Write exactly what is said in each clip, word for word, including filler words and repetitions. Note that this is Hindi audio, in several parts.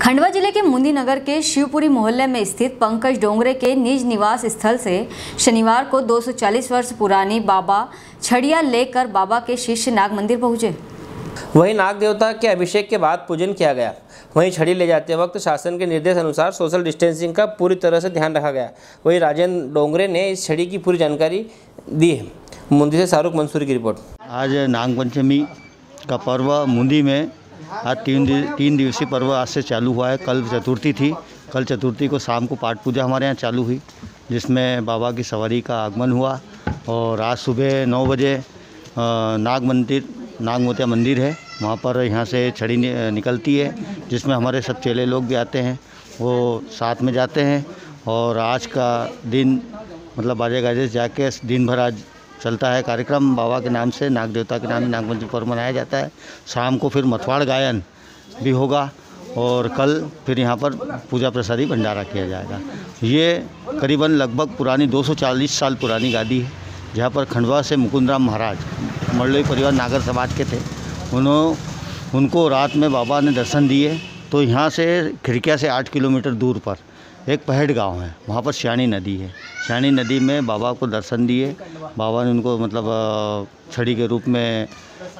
खंडवा जिले के मुंदी नगर के शिवपुरी मोहल्ले में स्थित पंकज डोंगरे के निज निवास स्थल से शनिवार को दो सौ चालीस वर्ष पुरानी बाबा छड़िया लेकर बाबा के शिष्य नाग मंदिर पहुंचे। वहीं नाग देवता के अभिषेक के बाद पूजन किया गया। वहीं छड़ी ले जाते वक्त शासन के निर्देश अनुसार सोशल डिस्टेंसिंग का पूरी तरह से ध्यान रखा गया। वहीं राजेंद्र डोंगरे ने इस छड़ी की पूरी जानकारी दी है। मुंदी से शाहरुख मंसूरी की रिपोर्ट। आज नागपंचमी का पर्व मुंदी में आज तीन तीन दिवसीय पर्व आज से चालू हुआ है। कल चतुर्थी थी। कल चतुर्थी को शाम को पाठ पूजा हमारे यहाँ चालू हुई, जिसमें बाबा की सवारी का आगमन हुआ। और आज सुबह नौ बजे नाग मंदिर नाग मोतिया मंदिर है, वहाँ पर यहाँ से छड़ी निकलती है, जिसमें हमारे सब चेले लोग भी आते हैं, वो साथ में जाते हैं। और आज का दिन मतलब बाजे गाजे जाके दिन भर आज चलता है कार्यक्रम। बाबा के नाम से, नाग देवता के नाम से नागपंचमी पर्व मनाया जाता है। शाम को फिर मथवाड़ गायन भी होगा और कल फिर यहाँ पर पूजा प्रसादी भंडारा किया जाएगा। ये करीबन लगभग पुरानी दो सौ चालीस साल पुरानी गादी है, जहाँ पर खंडवा से मुकुंदराम महाराज मरलोई परिवार नागर समाज के थे। उन्होंने उनको रात में बाबा ने दर्शन दिए। तो यहाँ से खिड़किया से आठ किलोमीटर दूर पर एक पहेड़ गांव है, वहाँ पर श्याणी नदी है। श्याणी नदी में बाबा को दर्शन दिए। बाबा ने उनको मतलब छड़ी के रूप में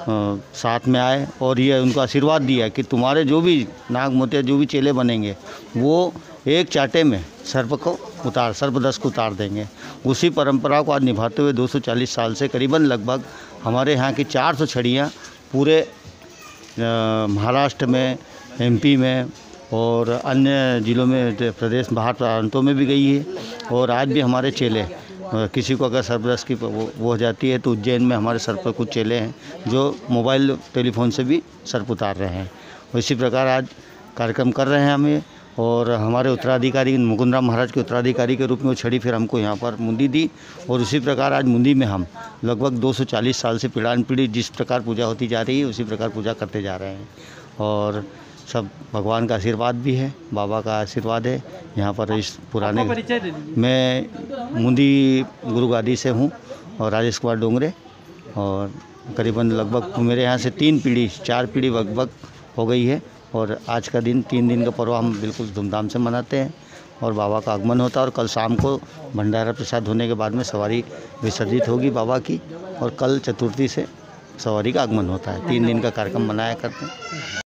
साथ में आए और ये उनको आशीर्वाद दिया कि तुम्हारे जो भी नाग मोतिया जो भी चेले बनेंगे वो एक चाटे में सर्प को उतार सर्पदंश को उतार देंगे। उसी परंपरा को आज निभाते हुए दो सौ चालीस साल से करीबन लगभग हमारे यहाँ की चार सौ छड़ियाँ पूरे महाराष्ट्र में, एमपी में और अन्य ज़िलों में, प्रदेश बाहर प्रांतों में भी गई है। और आज भी हमारे चेले, किसी को अगर सर्पदंश की वो हो जाती है तो उज्जैन में हमारे सर पर कुछ चेले हैं जो मोबाइल टेलीफोन से भी सर्प उतार रहे हैं। इसी प्रकार आज कार्यक्रम कर रहे हैं हमें। और हमारे उत्तराधिकारी मुकुंदराम महाराज के उत्तराधिकारी के रूप में वो छड़ी फिर हमको यहाँ पर मुंदी दी। और उसी प्रकार आज मुंदी में हम लगभग दो सौ चालीस साल से पीढ़ान पीढ़ी जिस प्रकार पूजा होती जा रही है उसी प्रकार पूजा करते जा रहे हैं। और सब भगवान का आशीर्वाद भी है, बाबा का आशीर्वाद है। यहाँ पर इस पुराने मैं मुंदी गुरु गादी से हूँ और राजेश कुमार डोंगरे। और करीबन लगभग मेरे यहाँ से तीन पीढ़ी चार पीढ़ी लगभग हो गई है। और आज का दिन तीन दिन का पर्व हम बिल्कुल धूमधाम से मनाते हैं। और बाबा का आगमन होता है और कल शाम को भंडारा प्रसाद होने के बाद में सवारी विसर्जित होगी बाबा की। और कल चतुर्थी से सवारी का आगमन होता है। तीन दिन का कार्यक्रम मनाया करते हैं।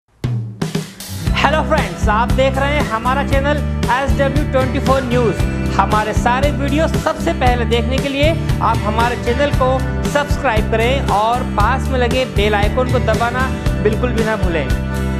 हेलो फ्रेंड्स, आप देख रहे हैं हमारा channel S W twenty four news. हमारे सारे वीडियो सबसे पहले देखने के लिए आप हमारे चैनल को सब्सक्राइब करें और पास में लगे बेल आइकन को दबाना बिल्कुल भी ना भूलें।